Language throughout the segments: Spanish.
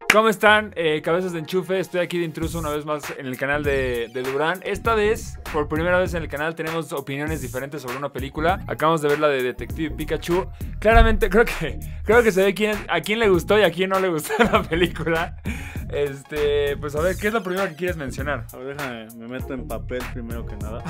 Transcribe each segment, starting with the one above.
¿Cómo están? Cabezas de enchufe, estoy aquí de intruso una vez más en el canal de Durán. Esta vez, por primera vez en el canal, tenemos opiniones diferentes sobre una película. Acabamos de ver la de Detective Pikachu. Claramente, creo que se ve a quién le gustó y a quién no le gustó la película. Pues a ver, ¿qué es lo primero que quieres mencionar? A ver, déjame, me meto en papel primero que nada.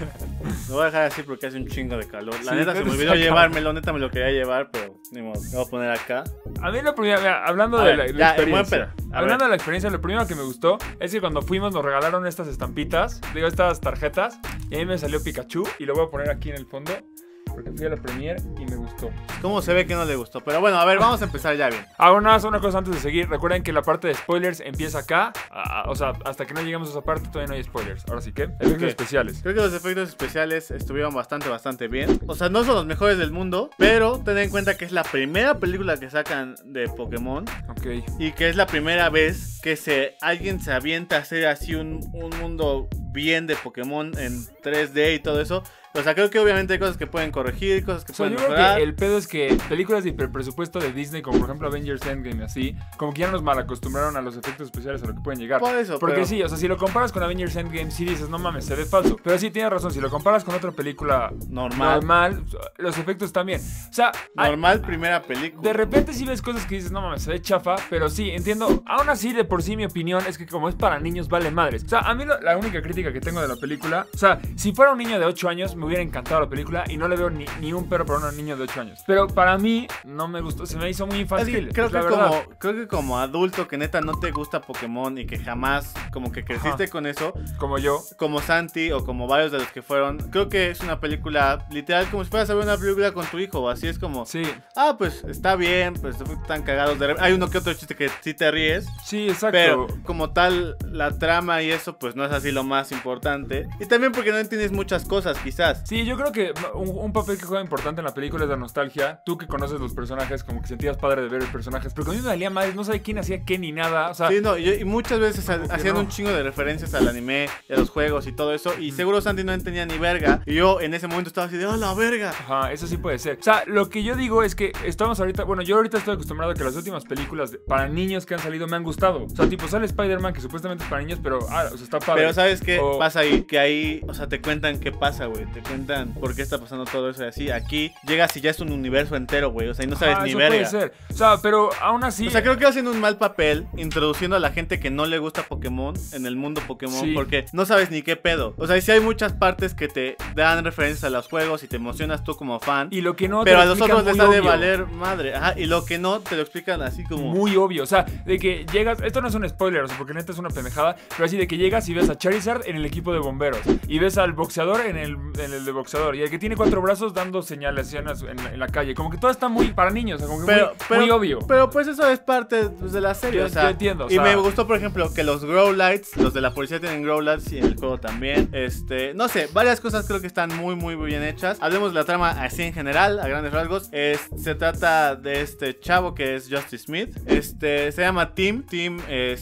Lo voy a dejar así porque hace un chingo de calor. La neta se me olvidó llevármelo, neta me lo quería llevar, pero ni modo, lo voy a poner acá. A mí lo primero, mira, hablando de la experiencia, hablando de la experiencia, lo primero que me gustó es que cuando fuimos nos regalaron estas estampitas, estas tarjetas, y a mí me salió Pikachu y lo voy a poner aquí en el fondo. Porque fui a la premiere y me gustó. ¿Cómo se ve que no le gustó? Pero bueno, a ver, vamos a empezar ya bien. Una cosa antes de seguir. Recuerden que la parte de spoilers empieza acá. O sea, hasta que no lleguemos a esa parte todavía no hay spoilers. Ahora sí que, efectos especiales. Creo que los efectos especiales estuvieron bastante bien. O sea, no son los mejores del mundo, pero ten en cuenta que es la primera película que sacan de Pokémon. Ok. Y que es la primera vez que alguien se avienta a hacer así un mundo bien de Pokémon en 3D y todo eso. O sea, creo que obviamente hay cosas que pueden corregir, cosas que pueden mejorar. Yo creo que el pedo es que películas de hiperpresupuesto de Disney, como por ejemplo Avengers Endgame y así, como que ya nos malacostumbraron a los efectos especiales a lo que pueden llegar. Por eso, porque sí, o sea, si lo comparas con Avengers Endgame, sí dices, no mames, se ve falso. Pero sí, tienes razón, si lo comparas con otra película normal los efectos también. O sea, primera película. De repente sí ves cosas que dices, no mames, se ve chafa, pero sí, entiendo. Aún así, de por sí, mi opinión es que como es para niños, vale madres. O sea, a mí la única crítica que tengo de la película, o sea, si fuera un niño de 8 años, me hubiera encantado la película y no le veo ni un pero para un niño de 8 años. Pero para mí no me gustó, se me hizo muy infantil. Creo que como adulto que neta no te gusta Pokémon y que jamás como que creciste con eso, como yo, como Santi o como varios de los que fueron, creo que es una película literal como si fueras a ver una película con tu hijo, así es como, sí. Pues está bien, pues están cagados, hay uno que otro chiste que sí te ríes. Sí, exacto. Pero como tal la trama y eso pues no es así lo más importante. Y también porque no entiendes muchas cosas quizás. Sí, yo creo que un papel que juega importante en la película es la nostalgia. Tú que conoces los personajes, como que sentías padre de ver los personajes, pero a mí me valía madre, no sabía quién hacía qué ni nada. O sea, sí, no, y muchas veces hacían un chingo de referencias al anime y a los juegos y todo eso. Y seguro Santi no entendía ni verga. Y yo en ese momento estaba así de, ¡oh, la verga! Ajá, eso sí puede ser. O sea, lo que yo digo es que estamos ahorita, bueno, yo ahorita estoy acostumbrado a que las últimas películas para niños que han salido me han gustado. O sea, tipo, sale Spider-Man, que supuestamente es para niños, pero, o sea, está padre. Pero ¿sabes qué pasa ahí? Que ahí, o sea, te cuentan qué pasa, güey. Te cuentan por qué está pasando todo eso y así. Aquí llegas y ya es un universo entero, güey. O sea, y no sabes ni verga. Puede ser. O sea, pero aún así. O sea, creo que hacen un mal papel introduciendo a la gente que no le gusta Pokémon en el mundo Pokémon. Sí. Porque no sabes ni qué pedo. O sea, y sí hay muchas partes que te dan referencias a los juegos y te emocionas tú como fan. Y lo que no pero a los otros les ha de valer madre. Ajá, y lo que no te lo explican así como muy obvio. O sea, de que llegas. Esto no es un spoiler, o sea, porque neta es una pendejada. Pero así de que llegas y ves a Charizard en el equipo de bomberos. Y ves al boxeador en el de boxeador. Y el que tiene 4 brazos dando señales en la calle. Como que todo está muy para niños, o sea, como que muy obvio. Pero pues eso es parte de la serie. O sea, yo entiendo. O sea, y me gustó, por ejemplo, que los Growlites, los de la policía tienen Growlites y en el juego también. No sé, varias cosas creo que están muy bien hechas. Hablemos de la trama así en general, a grandes rasgos. Se trata de este chavo que es Justice Smith. Se llama Tim. Tim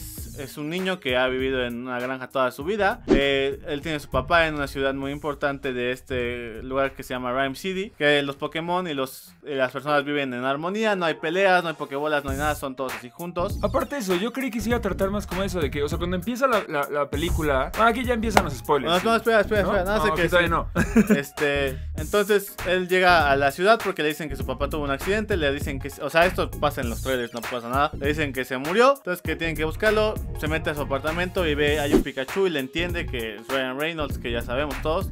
es un niño que ha vivido en una granja toda su vida. Él tiene su papá en una ciudad muy importante de este lugar que se llama Rhyme City. Que los Pokémon y las personas viven en armonía. No hay peleas, no hay Pokébolas, no hay nada. Son todos así juntos. Aparte de eso, yo creí que se iba a tratar más como eso. De que, o sea, cuando empieza la película. Bueno, aquí ya empiezan los spoilers. No, espera. No sé qué. Todavía no. Entonces él llega a la ciudad porque le dicen que su papá tuvo un accidente. Le dicen que, o sea, esto pasa en los trailers, no pasa nada. Le dicen que se murió. Entonces que tienen que buscarlo. Se mete a su apartamento y ve hay un Pikachu y le entiende que es Ryan Reynolds, que ya sabemos todos.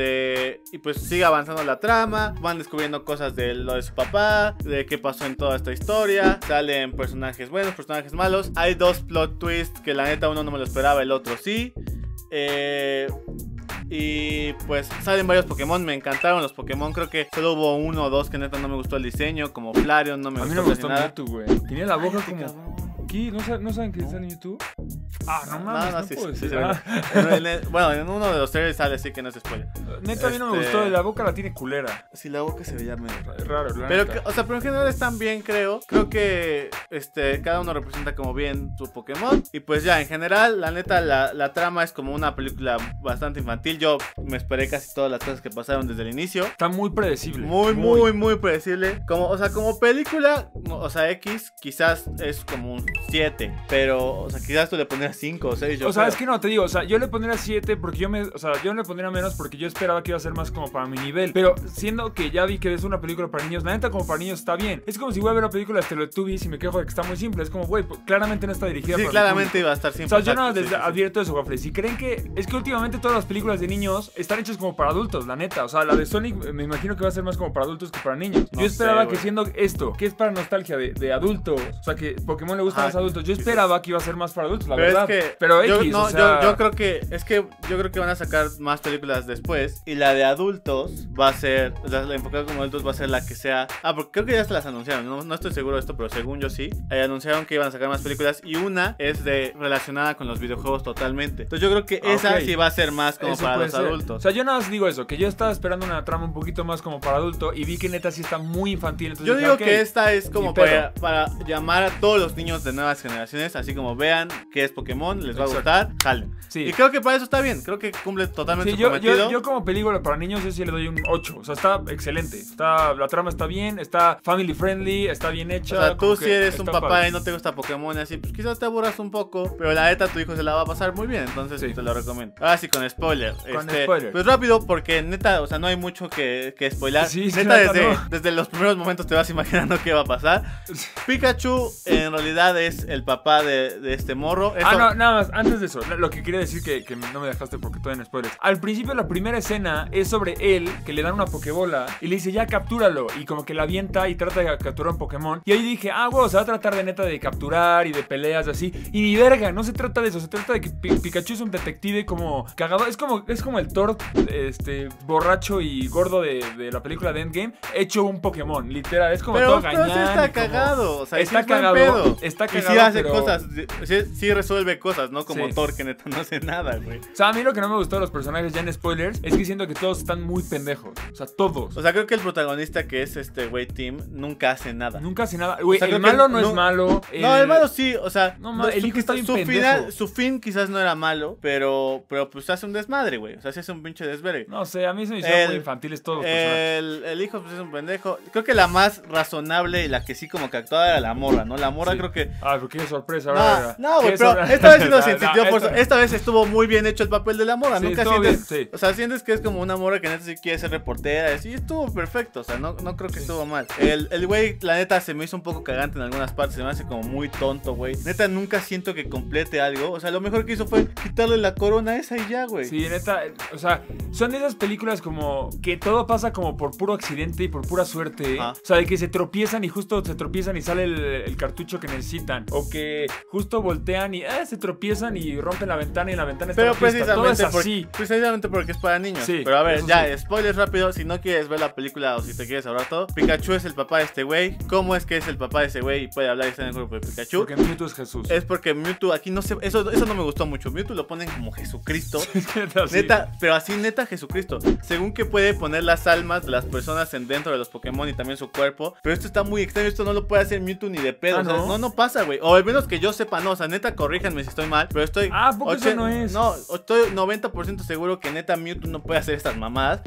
Y pues sigue avanzando la trama. Van descubriendo cosas de lo de su papá, de qué pasó en toda esta historia. Salen personajes buenos, personajes malos. Hay 2 plot twists que la neta uno no me lo esperaba, el otro sí. Y pues salen varios Pokémon, me encantaron los Pokémon. Creo que solo hubo 1 o 2 que neta no me gustó el diseño, como Flareon, no me gustó. A mí no me gustó Mewtwo, güey. Tenía la boca como... ¿Qué? ¿No saben que está en YouTube? Ah, no mames, no sí, puedo sí, decir. bueno, en uno de los trailers sale así que no se spoiler. Neta, a mí no me gustó, la boca la tiene culera. Sí, la boca se veía medio Es raro, la pero, neta. pero en general están bien, creo. Creo que cada uno representa como bien su Pokémon. Y pues ya, en general, la neta, la trama es como una película bastante infantil. Yo me esperé casi todas las cosas que pasaron desde el inicio. Está muy predecible. Muy predecible. Como película, o sea, X, quizás es como un 7. Pero, o sea, quizás tú le pondrías 5 o 6. O sea, es que no, te digo, o sea, yo le pondría 7 porque yo le pondría menos porque yo esperaba que iba a ser más como para mi nivel. Pero siendo que ya vi que es una película para niños, la neta como para niños está bien. Es como si voy a ver una película de Teletubbies y me quejo de que está muy simple. Es como, güey, claramente no está dirigida para claramente iba a estar simple. O sea, yo no advierto eso, Waffle. Si creen que... Es que últimamente todas las películas de niños están hechas como para adultos, la neta. O sea, la de Sonic me imagino que va a ser más como para adultos que para niños. Yo esperaba que siendo esto, que es para nostalgia de adultos, o sea, que Pokémon le gusta a los adultos, yo esperaba que iba a ser más para adultos, la verdad. Pero X, o sea... yo creo que van a sacar más películas después y la de adultos va a ser, la enfocada como adultos va a ser la que sea... porque creo que ya se las anunciaron, no estoy seguro de esto, pero según yo sí, anunciaron que iban a sacar más películas y una es relacionada con los videojuegos totalmente. Entonces yo creo que esa sí va a ser más como para los adultos. O sea, yo nada más digo eso, que yo estaba esperando una trama un poquito más como para adulto y vi que neta sí está muy infantil. Entonces yo digo que esta es como para llamar a todos los niños de nuevas generaciones, así como vean que es Pokémon, les va a gustar, jalen. Sí. Y creo que para eso está bien, creo que cumple totalmente su cometido. Yo como película para niños yo sí le doy un 8, o sea, está excelente. La trama está bien, está family friendly, está bien hecha. O sea, tú si eres un papá y no te gusta Pokémon y así, pues quizás te aburras un poco, pero la neta tu hijo se la va a pasar muy bien, entonces te lo recomiendo. Ahora sí, con spoiler. Pues rápido, porque neta, o sea, no hay mucho que spoilar. Sí, neta, desde los primeros momentos te vas imaginando qué va a pasar. Pikachu en realidad es el papá de este morro. No, nada más, antes de eso, lo que quería decir que no me dejaste porque estoy en spoilers. Al principio la primera escena es sobre él, que le dan una pokebola y le dice, ya captúralo, y como que la avienta y trata de capturar un Pokémon. Y ahí dije, wow, se va a tratar de neta de capturar y de peleas así. Y ni verga, no se trata de eso, se trata de que Pikachu es un detective como cagado. Es como el Thor, borracho y gordo de la película de Endgame, hecho un Pokémon, literal. Es como todo gañán. Pero sí está cagado, o sea, está cagado. Está cagado. Y sí hace cosas, sí resuelve cosas, ¿no? Como Thor, que neta no hace nada, güey. O sea, a mí lo que no me gustó de los personajes ya en spoilers es que siento que todos están muy pendejos. O sea, todos. O sea, creo que el protagonista que es güey Tim nunca hace nada. Nunca hace nada. Güey, o sea, el malo no es malo. No, el malo sí, o sea, el hijo está bien pendejo. Su fin quizás no era malo, pero pues hace un desmadre, güey. O sea, se hace un pinche desvergue. No sé, a mí se me hicieron muy infantiles todos los personajes. El hijo pues es un pendejo. Creo que la más razonable y la que sí como que actuaba era la morra, ¿no? La morra creo que... porque qué sorpresa. No, güey, pero esta vez sí lo sintió por eso. Esta vez estuvo muy bien hecho el papel de la morra. Sí, nunca sientes... Sí. O sea, sientes que es como una morra que neta sí quiere ser reportera. Y estuvo perfecto, o sea, no creo que estuvo mal. El güey, la neta, se me hizo un poco cagante en algunas partes. Se me hace como muy tonto, güey. Neta, nunca siento que complete algo. O sea, lo mejor que hizo fue quitarle la corona esa y ya, güey. Sí, neta, o sea, son de esas películas como que todo pasa como por puro accidente y por pura suerte. O sea, de que se tropiezan y justo se tropiezan y sale el cartucho que necesitan. O que justo voltean y se tropiezan y rompen la ventana y la ventana está precisamente todo es así. Precisamente porque es para niños. Sí, pero a ver, ya, spoilers rápido. Si no quieres ver la película o si te quieres ahorrar todo, Pikachu es el papá de este güey. ¿Cómo es que es el papá de ese güey y puede hablar y está en el grupo de Pikachu? Porque Mewtwo es Jesús. Es porque Mewtwo aquí no sé, eso no me gustó mucho. Mewtwo lo ponen como Jesucristo. Neta, pero así neta Jesucristo. Según que puede poner las almas de las personas dentro de los Pokémon y también su cuerpo. Pero esto está muy extraño, esto no lo puede hacer Mewtwo ni de pedo. ¿No? O sea, no pasa, güey. O al menos que yo sepa, no. O sea, neta, corríjanme si estoy mal. Pero estoy... ¿Por qué eso no es? No, estoy 90% seguro que neta Mewtwo no puede hacer estas mamadas.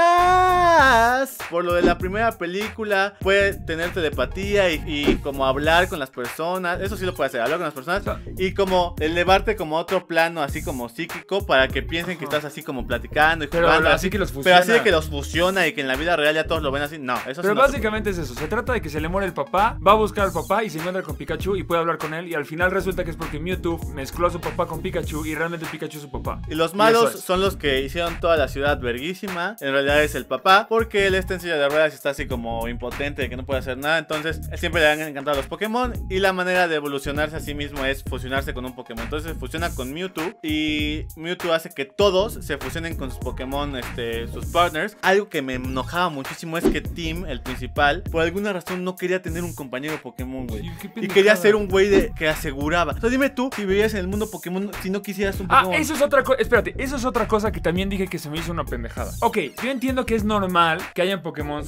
Quizás por lo de la primera película puede tener telepatía y como hablar con las personas. Eso sí lo puede hacer, hablar con las personas. Y como elevarte como a otro plano, así como psíquico, para que piensen que estás así como platicando y jugando. Pero así que los fusiona. Pero así de que los fusiona y que en la vida real ya todos lo ven así. No, eso sí. Pero básicamente es eso. Se trata de que se le muere el papá, va a buscar al papá y se encuentra con Pikachu y puede hablar con él. Y al final resulta que es porque Mewtwo mezcló a su papá con Pikachu y realmente Pikachu es su papá. Y los malos son los que hicieron toda la ciudad verguísima. En realidad es el papá, porque él está en silla de ruedas y está así como impotente, de que no puede hacer nada. Entonces siempre le han encantado los Pokémon y la manera de evolucionarse a sí mismo es fusionarse con un Pokémon. Entonces se fusiona con Mewtwo y Mewtwo hace que todos se fusionen con sus Pokémon, sus partners. Algo que me enojaba muchísimo es que Tim, el principal, por alguna razón no quería tener un compañero Pokémon, güey. Y quería ser un güey que aseguraba. O sea, dime tú, si vivías en el mundo Pokémon si no quisieras un Ah, Pokémon? eso es otra cosa. Espérate, eso es otra cosa que también dije que se me hizo una pendejada. Ok, yo entiendo que es normal que hayan Pokémon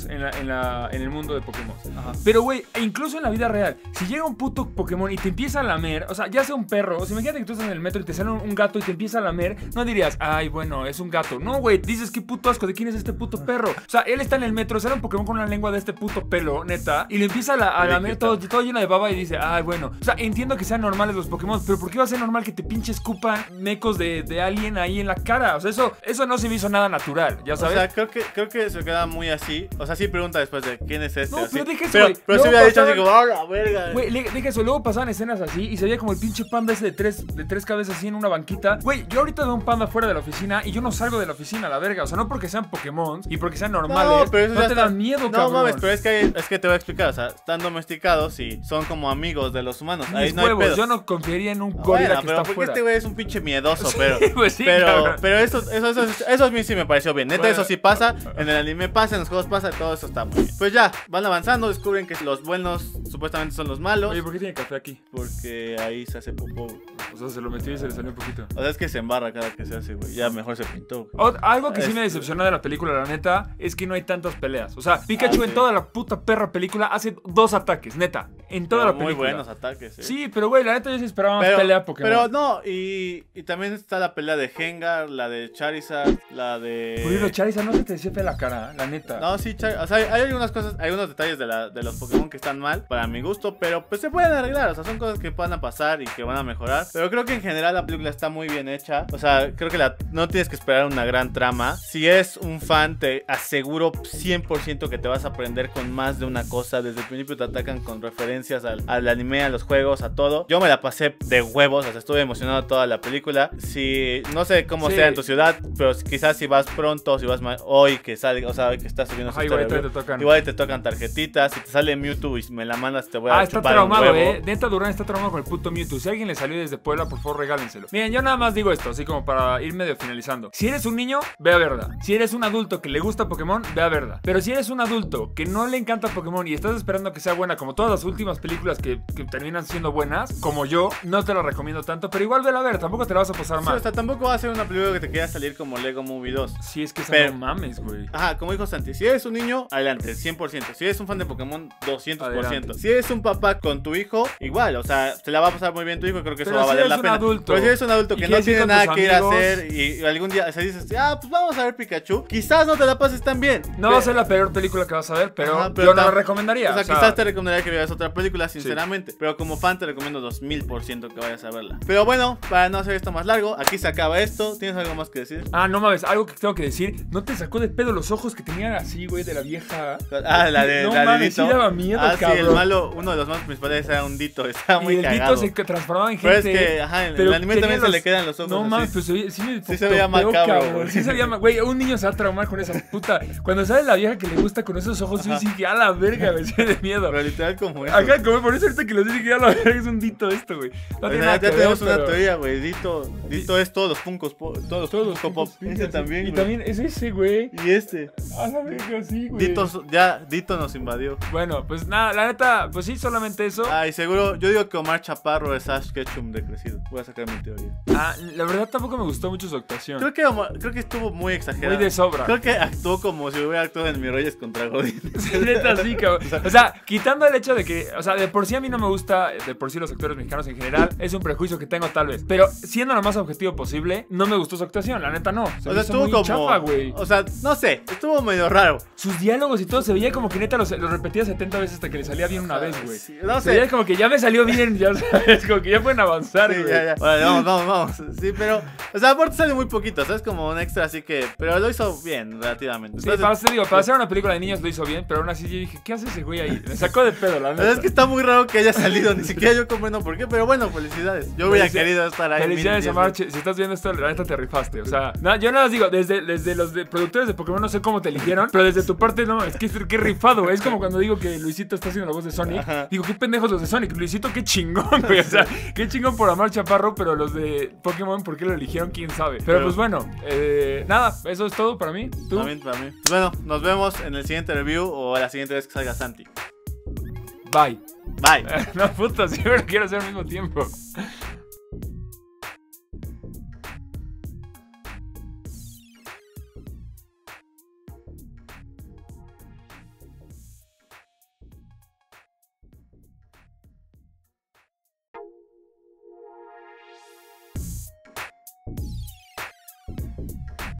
en el mundo de Pokémon. Ajá. Pero, güey, e incluso en la vida real, si llega un puto Pokémon y te empieza a lamer, o sea, ya sea un perro, o sea, imagínate que tú estás en el metro y te sale un gato y te empieza a lamer, no dirías, ay, bueno, es un gato. No, güey, dices, qué puto asco, ¿de quién es este puto perro? O sea, él está en el metro, sale un Pokémon con una lengua de este puto pelo, neta, y le empieza a lamer todo lleno de baba y dice, ay, bueno. O sea, entiendo que sean normales los Pokémon, pero ¿por qué va a ser normal que te pinche escupan mecos de alien ahí en la cara? O sea, eso no se me hizo nada natural, ¿ya sabes? O sea, creo que se queda muy así. O sea, sí pregunta después de quién es este. No, así. pero deja eso, Pero güey. si Luego hubiera dicho así pasaban- como, ¡ah, la verga! Güey, deja eso, luego pasaban escenas así y se veía como el pinche panda ese de tres cabezas así en una banquita. Güey, yo ahorita veo un panda fuera de la oficina y yo no salgo de la oficina, la verga. O sea, no porque sean Pokémon y porque sean normales, pero eso no ya te está- dan miedo, No cabrón. mames, pero es que te voy a explicar. O sea, están domesticados y son como amigos de los humanos. Ahí Mis no hay huevos, pedo. yo no confiaría en un gorila Bueno, que pero está porque fuera. este güey es un pinche miedoso, Sí, pero pues sí, cabrón. pero eso a mí sí me pareció bien. Neta, Bueno. eso sí pasa, en el anime pasa, en los juegos pasa, todo eso está muy bien. Pues ya, van avanzando, descubren que los buenos supuestamente son los malos, Oye, ¿por qué tiene café aquí? porque ahí se hace popó. O sea, se lo metió y se le salió un poquito. O sea, es que se embarra cada que se hace, güey. Ya mejor se pintó. Algo que sí me decepcionó de la película, la neta, es que no hay tantas peleas. O sea, Pikachu sí. en toda la puta perra película hace 2 ataques, neta. En toda Pero la película. muy buenos ataques, Sí, pero güey, la neta yo sí esperaba más pelea Pokémon. pero no, y también está la pelea de Gengar, la de Charizard, la de... Por Charizard no se te decía fea la cara, la neta. No, sí, o sea, hay algunas cosas, hay unos detalles de los Pokémon que están mal, para mi gusto, pero pues se pueden arreglar, o sea, son cosas que van a pasar y que van a mejorar. Pero creo que en general la película está muy bien hecha, o sea, creo que no tienes que esperar una gran trama. Si eres un fan, te aseguro 100% que te vas a aprender con más de una cosa. Desde el principio te atacan con referencias al anime, a los juegos, a todo. Yo me la pasé de huevos, o sea, estuve emocionado toda la película. Si, no sé cómo sea en tu ciudad, pero quizás si vas pronto, si vas hoy que sale, o sea, hoy que estás subiendo su igual historia, te tocan tarjetitas. Si te sale Mewtwo y me la mandas, te voy a está chupar un traumado, huevo. Neta Durán está traumado con el puto Mewtwo. Si alguien le salió desde Puebla, por favor, regálenselo. Miren, yo nada más digo esto, así como para ir medio finalizando. Si eres un niño, ve a verla. Si eres un adulto que le gusta Pokémon, ve a verla. Pero si eres un adulto que no le encanta Pokémon y estás esperando que sea buena, como todas las últimas películas que terminan siendo buenas, como yo, no te la recomiendo tanto, pero igual vela a ver, tampoco te la vas a pasar Sí, mal. o sea, tampoco va a ser una película que te quiera salir como Lego Movie 2. Si es que esa Pero- no mames, güey. Ajá, como dijo Santi, si eres un niño, adelante, 100%. Si eres un fan de Pokémon, 200%. Adelante. Si eres un papá con tu hijo, igual, o sea, te la va a pasar muy bien tu hijo, creo que eso Pero va a si valer eres la un pena. adulto Pero si eres un adulto y que no quieres ir tiene con nada tus que ir a amigos, hacer y algún día se dices, pues vamos a ver Pikachu, quizás no te la pases tan bien. No va a ser la peor película que vas a ver, pero, Ajá, yo no la recomendaría. O sea, quizás te recomendaría que veas otra película, sinceramente. Pero como fan te recomiendo 2000% que vayas a verla. Pero bueno, para no hacer esto más largo, aquí se acaba esto. ¿Tienes algo más que decir? Ah, no mames, algo que tengo que decir. ¿No te sacó de pedo los ojos que tenían así, güey, de la vieja? Ah, la de No la de mames, Dito. sí daba miedo, sí, cabrón. el malo, uno de los más principales era un Dito, estaba muy Y el cagado. Dito se transformaba en Pero gente. es que, ajá, en pero el anime tenía también se le quedan los ojos No así. mames, pues Sí se veía macabro, güey. Sí se veía güey, un niño se va a traumar con esa puta. Cuando sale la vieja que le gusta con esos ojos, yo dije, a la verga, güey, sí de miedo. Pero literal como eso. Acá, como por eso ahorita que lo dije, a la verga, es un Dito esto, güey. No tiene nada Ya que ver, tenemos una pero- teoría, güey. Dito es todos los Funkos, todos los Funko Pop. Ese también, Y güey. también es ese, güey. Y este. A la verga, sí, güey. Dito nos invadió. Bueno, pues nada, la neta, pues sí, solamente eso. Ay, seguro, yo digo que Omar Chaparro es Ash Ketchum decrecido. Voy a sacar mi teoría. La verdad tampoco me gustó mucho su actuación. Creo que estuvo muy exagerado. Muy de sobra. Creo que actuó como si hubiera actuado en Mi Reyes contra Godín. Sí, neta, sí, cabrón. O sea, quitando el hecho de que, o sea, de por sí a mí no me gusta, de por sí los actores mexicanos en general, es un prejuicio que tengo tal vez. Pero siendo lo más objetivo posible, no me gustó su actuación, la neta no. Se O me sea, hizo estuvo muy como. chafa, güey. O sea, no sé, estuvo medio raro. Sus diálogos y todo se veía como que neta los repetía 70 veces hasta que le salía bien una vez, güey. Sí, no Se veía sé. como que ya me salió bien, ya sabes, como que ya pueden avanzar, Sí, güey. ya. Vale, vamos. Sí, pero. O sea, aparte sale muy poquito, ¿sabes? Como un extra, así que. Pero lo hizo bien, relativamente. Sí, Entonces, para hacer una película de niños lo hizo bien, pero aún así yo dije, ¿qué hace ese güey ahí? Me sacó de pedo, la la neta. verdad es que está muy raro que haya salido, ni siquiera yo comprendo por qué, pero bueno, felicidades. Yo hubiera querido estar ahí. Felicidades, 1000 Omar. veces. Si estás viendo esto, la neta te rifaste. O sea, yo nada más digo, desde los productores de Pokémon no sé cómo te eligieron, pero desde tu parte no, es que qué rifado, güey. Es como cuando digo que Luisito está haciendo la voz de Sonic. Ajá. Digo, qué pendejos los de Sonic. Luisito, qué chingón, güey. O sea, qué chingón por Omar Chaparro, pero los de Pokémon, ¿por qué lo eligieron? ¿Quién sabe? Pero pues bueno, nada, eso es todo para mí. ¿Tú? Para mí. Pues bueno, nos vemos en el siguiente review o la siguiente vez que salga Santi. Bye. Bye. No, puta, siempre quiero hacer al mismo tiempo.